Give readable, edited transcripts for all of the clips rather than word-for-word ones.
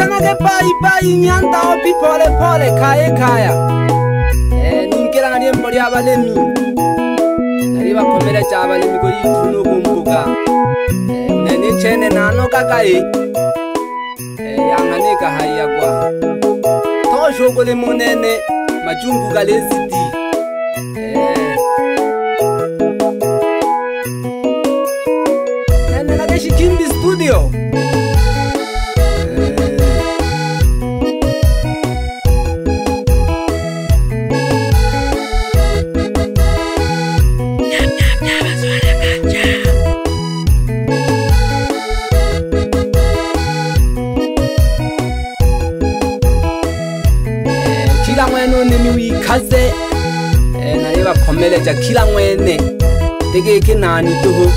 kanake pai nyanda opi pole pole kaya ningira nari mbori abalemi nari bakomera cy'abalemi ko yituno kumbuga nene chene nano kakaye yanganika hayagwa toshogole munene majungu galezidi nene nage Shikimbi studio kila mwene ni wikaze nari bakomereja kila mwene tegeke nani tuho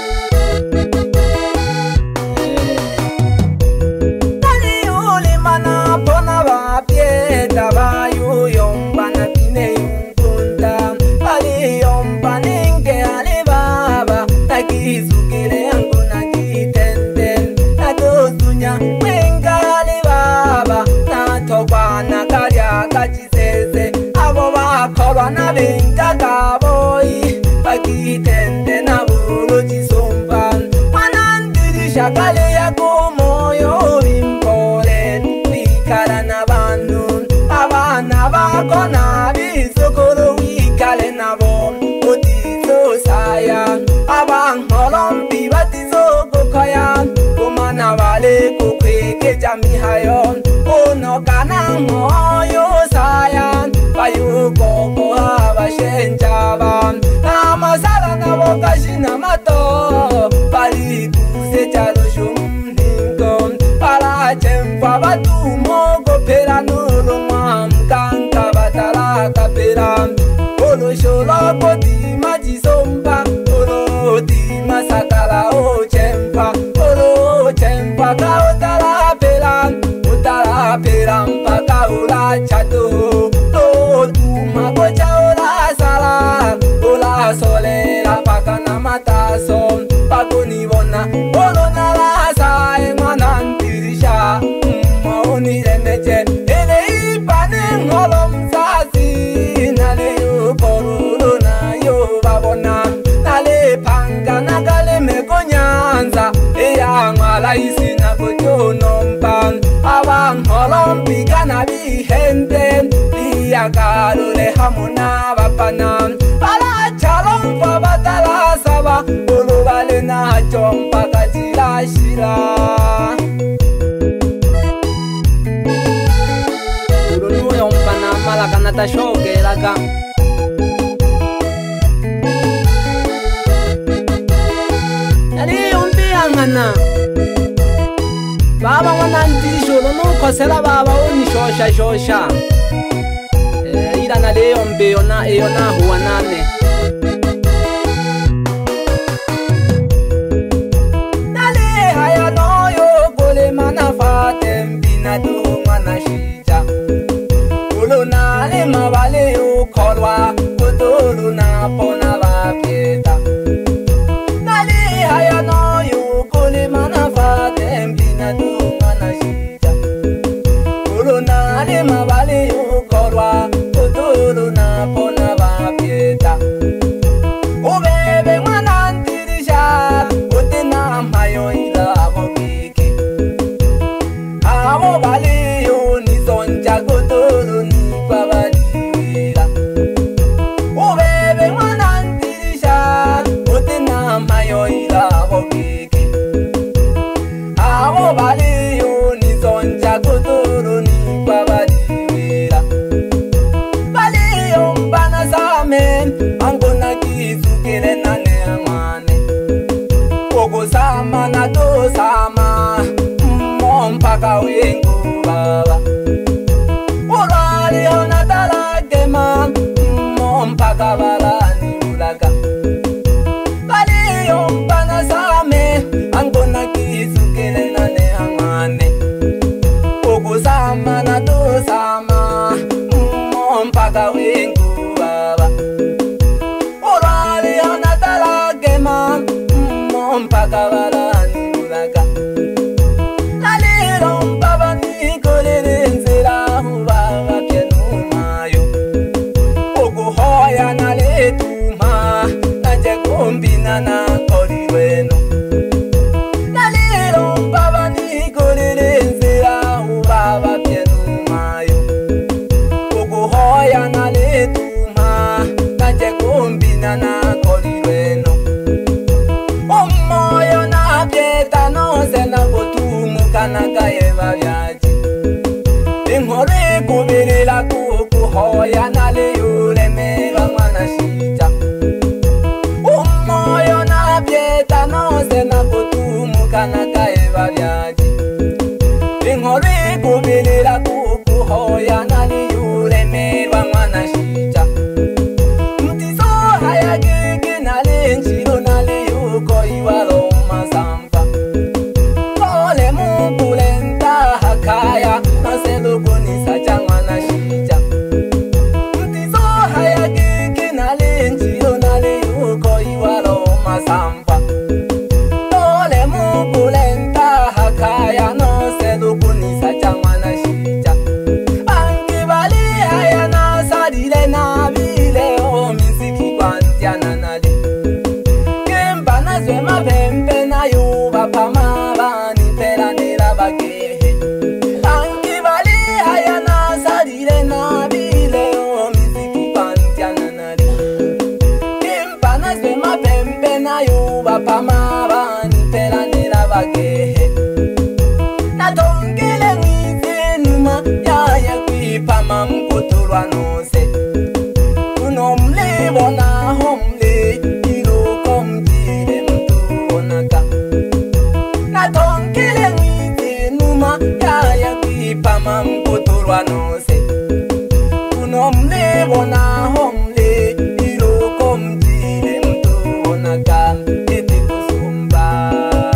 na benga kaboi pakitende na buro jisomba manandiri shakale ya komoyo bimpole wikala na bantu abana bako na bisokoro wikale na bom utizo saya abankolombi batizoko kaya kumana vale kukweke jamihayo ono kana moyo saya bayuko abashenjaba amasala nabo kashina mato bali kusejalo shumningo barachemfa batumo gopera nulo mwamkanka batala kapera olo sholo koti majisomba olo di masakala o chemfa olo chemfa ka utala pera mpaka ula chato solera pakana mataso pakoni bona olona rasa emanantirisha maoni remeje ele ipane ngolom sasi nale uporuro na yo babona nale panga nagale mekonyanza eya ngala isina kojonompan abang holom bigana bihende biagalule hamuna bapana batala saba ulubale na chompa kajila shira urunu yompana malaka natashogeraga nari yombiyangana baba wanandisholo nukosela baba unishosha ila nale yombe yona huwa nane mabale ukolwa kutulu na pona vapieta nali haya no yukuli manafate mbina dumana shija kulu nali mabale ukolwa kutulu na pona vapieta ubebe mwanandirisha utina mayo ila mokiki amo bali unizonja kutulu ni kwa mayo ila bokiki abo bali unizonja kuturu ni kwa baliwira bali yombana same angona kizukire nane amane ogo sama na do sama mpaka wengu baba urali ona dalagema mpaka balani ulaga angona kizukele nane angane ogo sama na do sama mpaka wengu baba orale anatala gema mpaka balani ulaga naliro baba ni kubilila kukuhoya naliyulemelwa mwana shija mtiso haya gigi nalinjilo naliyukoiwalo masamfa ole mubulenta hakaya naselukunisa cha mwana shija mtiso haya gigi nalinjilo naliyukoiwalo masamfa ole mubulenta hakaya naselukunisa cha mwana shija angibali haya nasadile nabile o miziki kwantiana nali kemba nazwe mapempe na yuba pamabani pela nila bagehe angibali haya nasadile nabile o miziki kwantiana nali kemba nazwe mapempe na yuba pamabani pela nila bagehe natongele ngizenuma yaya kwipama mkutulwa nose unomlibona homle iluko mjile mtuonaka natongele ngizenuma yaya kwipama mkutulwa nose unomlibona homle iluko mjile mtuonaka eti kusumba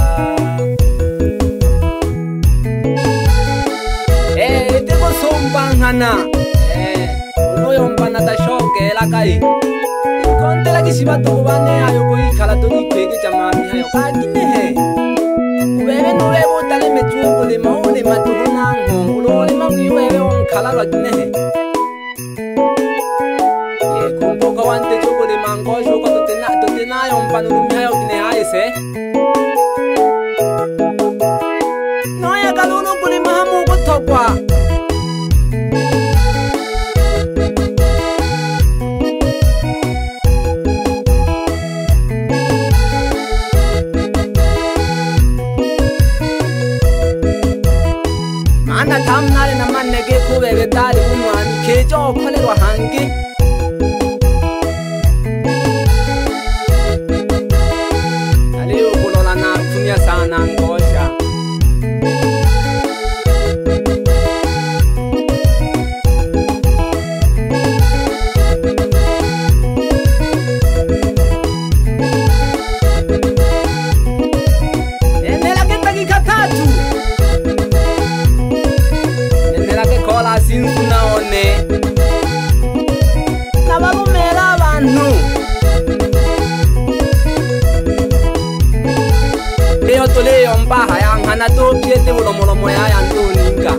Hana unoyombana tashogela kai kontela kisibato bane ayo koi kala to ni kwege jamami ayo kagine he ubebe no bebo tale mechuko le maone matuna ngo ulole mabiwe on kala lagine he ye kumbo ka wante choko le mango shoko to tena yombana no ayo kine aise no ya kalulu kule mahamu kutokwa tamnale na manege kubege tali umwani kejo kolerwa hangi aliyo kulola na kunya sana ngosha enela ketagi katatu sinzu naone nabalumela abantu leyo toleyo mbaha yanghana topiete bulomolomo yaya ntoninga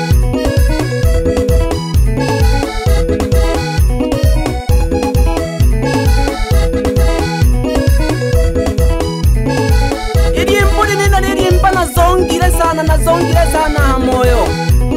idimpuli nino nidimpa nazongile sana hamoyo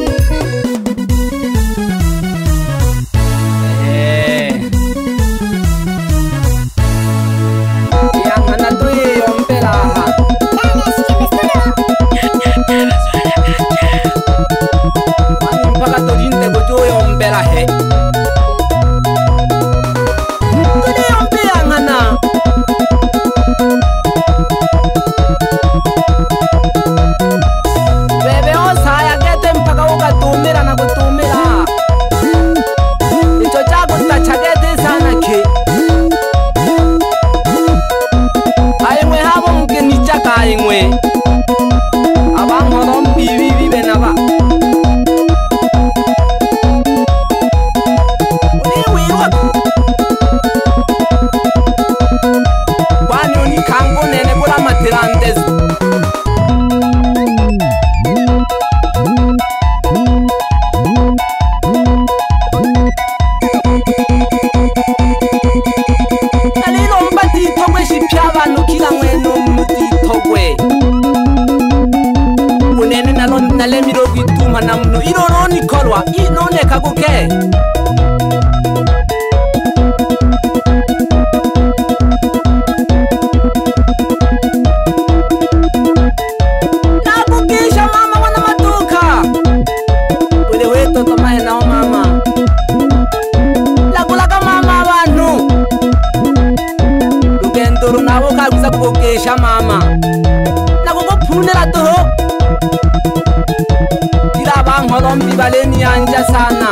Kesha mama na kukuphunela toho ila bangho Ngolombi baleni anja sana.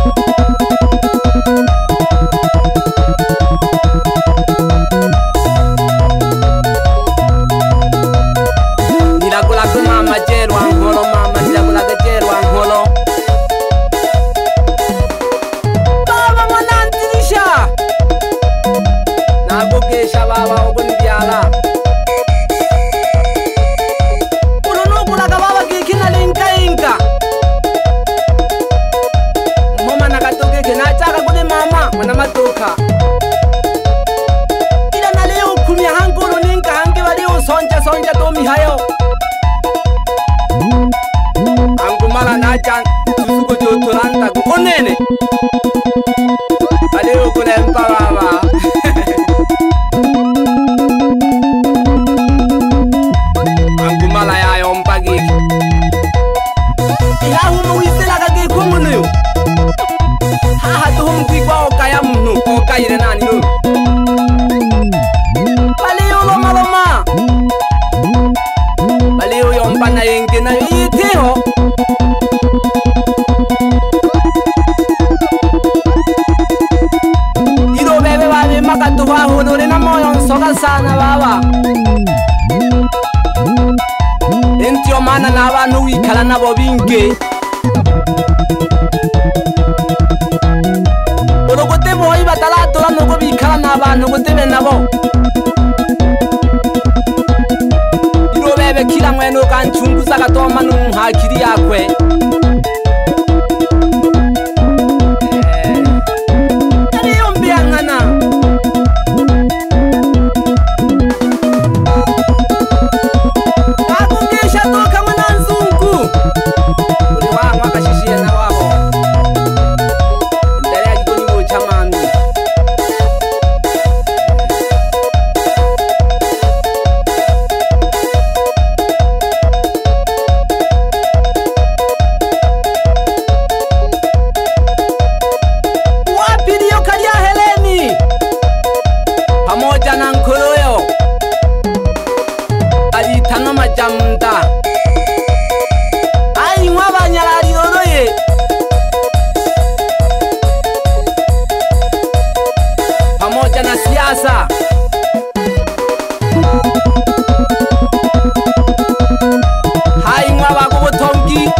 Nilakula mama jerwa ngolo mama nilakula jerwa ngolo. Baba mwanantirisha. Nagokesha baba okundiala. Mwana matoka ila na leo kumya hangolo ninka hange wali sonja tomi hayo angumala na chan tusuko jotoranda konene aleo kulempa baba angumala yayo mpagi ila humu wisela kage komuno haha tuhum kwikwa okaya mnu okayire nani no baliyo loma baliyo yompana yenge na yiteho iro bebe babe makatuwa honore na moyo nsoga sana baba entio mana na abantu wikala nabo binge Orogote boy batala tola nogo bikala n'abantu gutebe nabo Iro bebe kila mweno kanchunguza gatoma n'unkakiri yakwe Ariyo mbiangana Akungesha toka mwananzungu Uri wangu akashishie na wabo Hai ngwa bago botongi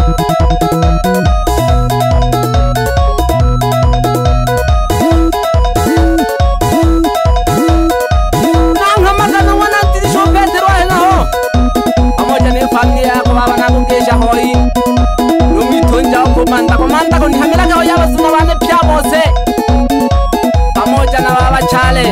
Nanga magana wana tirisho Petro hela ho Pamoja ni familia yako baba nakukesha hoi Numi tonja komanda ko nihamira ko yabazuma bane pya bose Pamoja na baba chale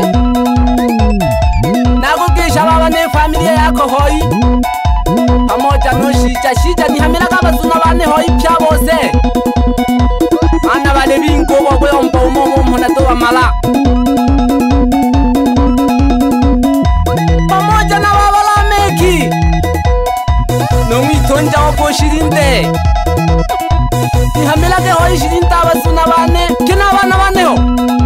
Nakukesha baba ne familia yako hoi Pamoja no shija nihamira kabazuna bane hoi pya bose Ana bale bingo bogwe ompa umomo mona to amala Pamoja na baba la meki No mitonja opo shirinde Nihamira ke hoi shirinta bazuna bane kena bana bane ho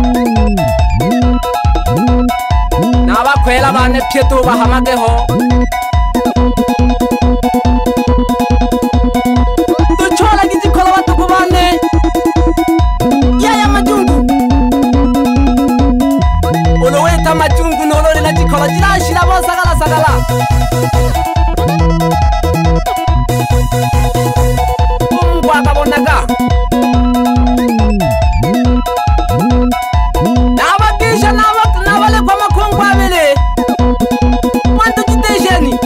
Nabakwela bane pyeto bahamage ho Tuchola gizikola batuko bane Yaya majungu Oloweta majungu nolole na jikola jirashira bo sagala Mungwa kabonaga Nabakisha nabale kwa makongwa abele Mwanto jitesheni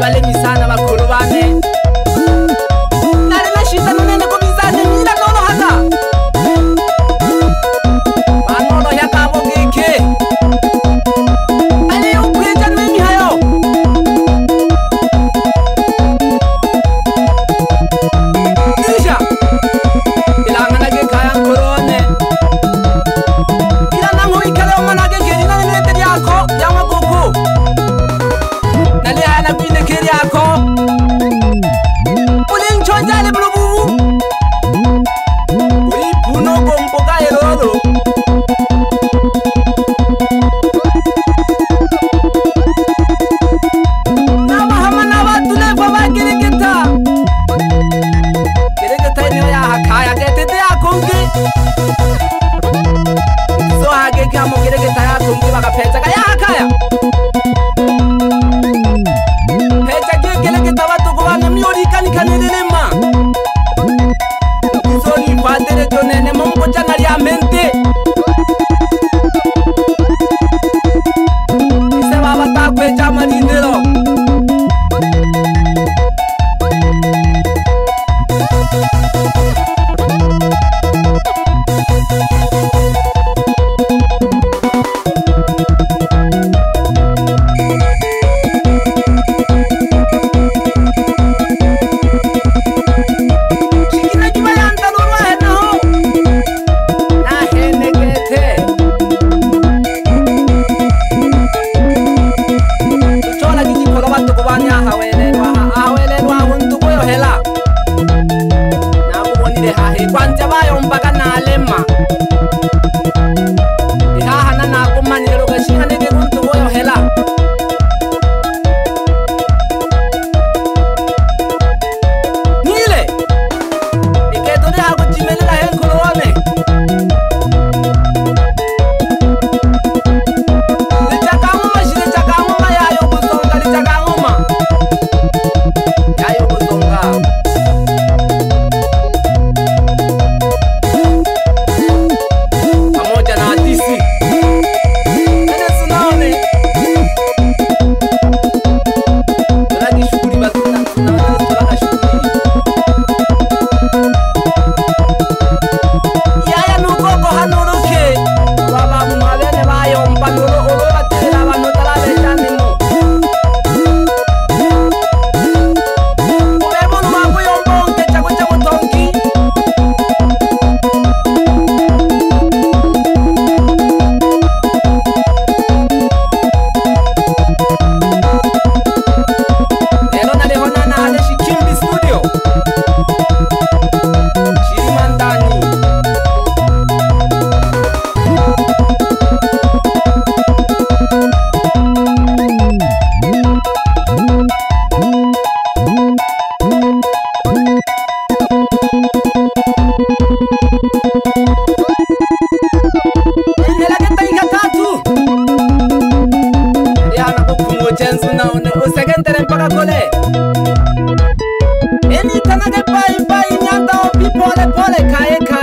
balemi sana bakuru bane nari nashita none ko bizane nyira nono haka banolo yakabo gike ani ukweja nemi hayo isha ilangana ge kaya korone ila nango ikale omanage geri nane nete yako yama gogo nali ana kwine keri yako ulin chonjale blubu uli puno gomboga eroro nama hamana batule baba geregeta ni ya hakaya getete yakongi so hage kamo geregeta yakongi bakapeza kaya hakaya Tabana miori kanikanelema Soni padere tonene mongo chana ya mente Ise baba takwe chama dinero Kwanja bayo mpaka na alema Ihaha na nakumani lero gashiha nege kuntu goyo hela Nile Iketo de haku chimele la henkulu wane Lichakanguma shilichakanguma yayo kusonga lichakanguma Yayo kusonga Eni tanage pai pai nyanda o pipole pole kae